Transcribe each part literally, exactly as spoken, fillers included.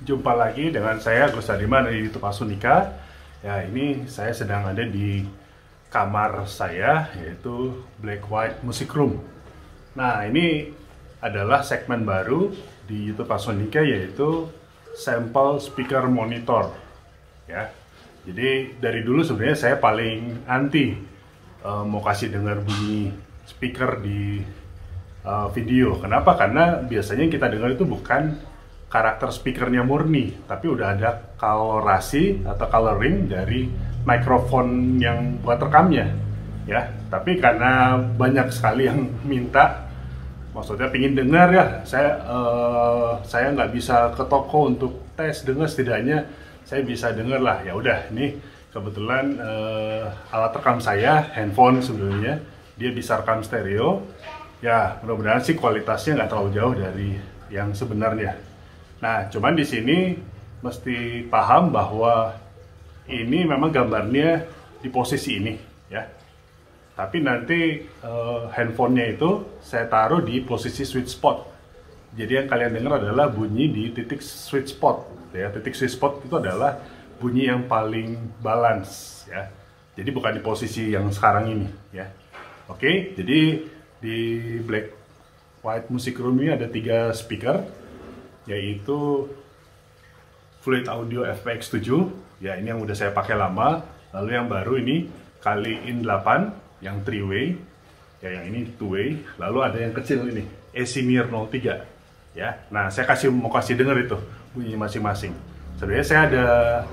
Jumpa lagi dengan saya Agus Hadiman dari YouTube Asunika. Ya, ini saya sedang ada di kamar saya, yaitu Black White Music Room. Nah, ini adalah segmen baru di YouTube Asunika, yaitu Sample Speaker Monitor. Ya, jadi dari dulu sebenarnya saya paling anti uh, mau kasih dengar bunyi speaker di uh, video. Kenapa? Karena biasanya yang kita dengar itu bukan karakter speakernya murni, tapi udah ada kolorasi atau coloring dari mikrofon yang buat rekamnya, ya. Tapi karena banyak sekali yang minta, maksudnya pingin dengar ya, saya uh, saya nggak bisa ke toko untuk tes dengar, setidaknya saya bisa dengar lah. Ya udah, ini kebetulan uh, alat rekam saya, handphone sebenarnya, dia bisa rekam stereo. Ya, mudah-mudahan sih kualitasnya nggak terlalu jauh dari yang sebenarnya. Nah, cuman di sini mesti paham bahwa ini memang gambarnya di posisi ini, ya. Tapi nanti uh, handphonenya itu saya taruh di posisi sweet spot. Jadi yang kalian dengar adalah bunyi di titik sweet spot, ya. Titik sweet spot itu adalah bunyi yang paling balance, ya. Jadi bukan di posisi yang sekarang ini, ya. Oke, jadi di Black White Music Room ini ada tiga speaker, yaitu Fluid Audio F P X tujuh, ya, ini yang udah saya pakai lama. Lalu yang baru ini Kali In delapan yang three way, ya, yang ini two way. Lalu ada yang kecil ini Esimir nol tiga, ya. Nah, saya kasih mau kasih denger itu bunyi masing-masing. Sebenarnya saya ada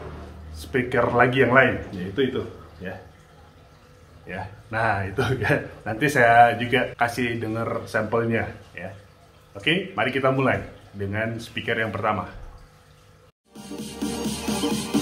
speaker lagi yang lain, yaitu itu, ya. Ya. Nah, itu ya. Nanti saya juga kasih denger sampelnya, ya. Oke, mari kita mulai dengan speaker yang pertama.